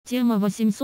Тема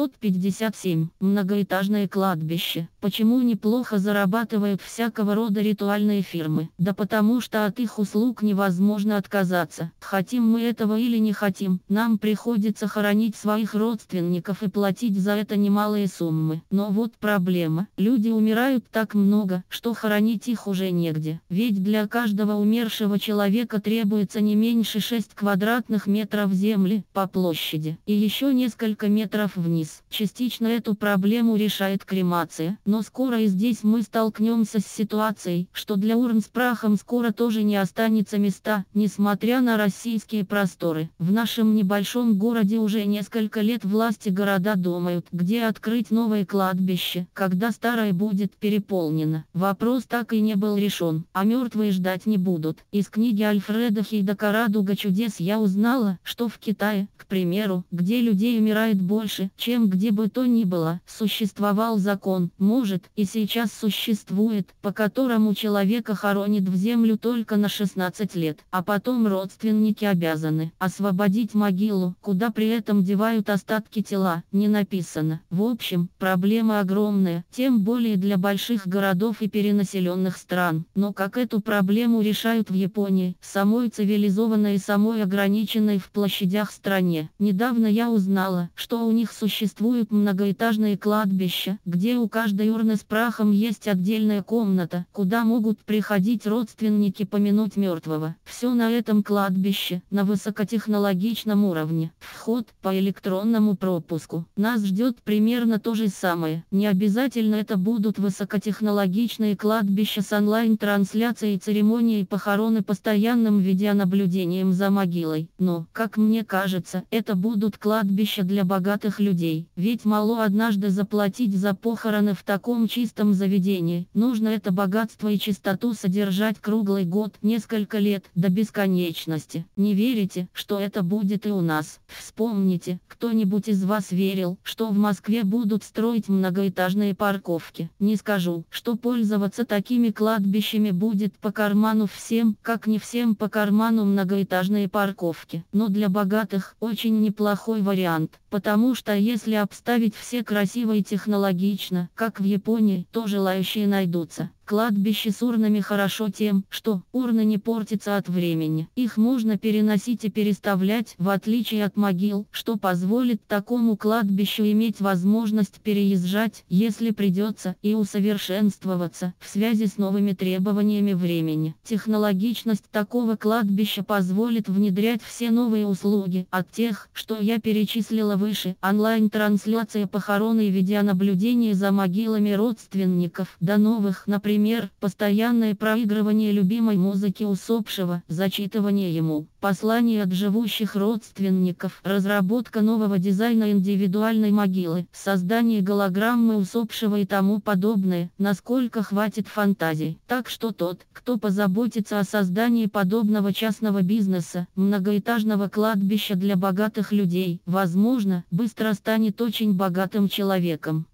857. Многоэтажное кладбище. Почему неплохо зарабатывают всякого рода ритуальные фирмы? Да потому что от их услуг невозможно отказаться. Хотим мы этого или не хотим, нам приходится хоронить своих родственников и платить за это немалые суммы. Но вот проблема. Люди умирают так много, что хоронить их уже негде. Ведь для каждого умершего человека требуется не меньше 6 квадратных метров земли по площади. И еще несколько метров вниз. Частично эту проблему решает кремация, но скоро и здесь мы столкнемся с ситуацией, что для урн с прахом скоро тоже не останется места, несмотря на российские просторы. В нашем небольшом городе уже несколько лет власти города думают, где открыть новое кладбище, когда старое будет переполнено. Вопрос так и не был решен, а мертвые ждать не будут. Из книги Альфреда Хейдека «Радуга чудес» я узнала, что в Китае, к примеру, где людей умирает больше, чем где бы то ни было, существовал закон, может, и сейчас существует, по которому человека хоронят в землю только на 16 лет, а потом родственники обязаны освободить могилу, куда при этом девают остатки тела, не написано. В общем, проблема огромная, тем более для больших городов и перенаселенных стран. Но как эту проблему решают в Японии, самой цивилизованной и самой ограниченной в площадях стране? Недавно я узнала, что у них существуют многоэтажные кладбища, где у каждой урны с прахом есть отдельная комната, куда могут приходить родственники помянуть мертвого. Все на этом кладбище, на высокотехнологичном уровне. Вход по электронному пропуску. Нас ждет примерно то же самое. Не обязательно это будут высокотехнологичные кладбища с онлайн-трансляцией церемонии похорон и постоянным видеонаблюдением за могилой. Но, как мне кажется, это будут кладбища для богатых людей. Ведь мало однажды заплатить за похороны в таком чистом заведении. Нужно это богатство и чистоту содержать круглый год, несколько лет, до бесконечности. Не верите, что это будет и у нас? Вспомните, кто-нибудь из вас верил, что в Москве будут строить многоэтажные парковки? Не скажу, что пользоваться такими кладбищами будет по карману всем, как не всем по карману многоэтажные парковки. Но для богатых очень неплохой вариант, потому что если обставить все красиво и технологично, как в Японии, то желающие найдутся. Кладбище с урнами хорошо тем, что урны не портятся от времени. Их можно переносить и переставлять, в отличие от могил, что позволит такому кладбищу иметь возможность переезжать, если придется, и усовершенствоваться в связи с новыми требованиями времени. Технологичность такого кладбища позволит внедрять все новые услуги, от тех, что я перечислила выше, онлайн-трансляция похорон и видеонаблюдение за могилами родственников, до новых, например, постоянное проигрывание любимой музыки усопшего, зачитывание ему посланий от живущих родственников, разработка нового дизайна индивидуальной могилы, создание голограммы усопшего и тому подобное, насколько хватит фантазии. Так что тот, кто позаботится о создании подобного частного бизнеса, многоэтажного кладбища для богатых людей, возможно, быстро станет очень богатым человеком.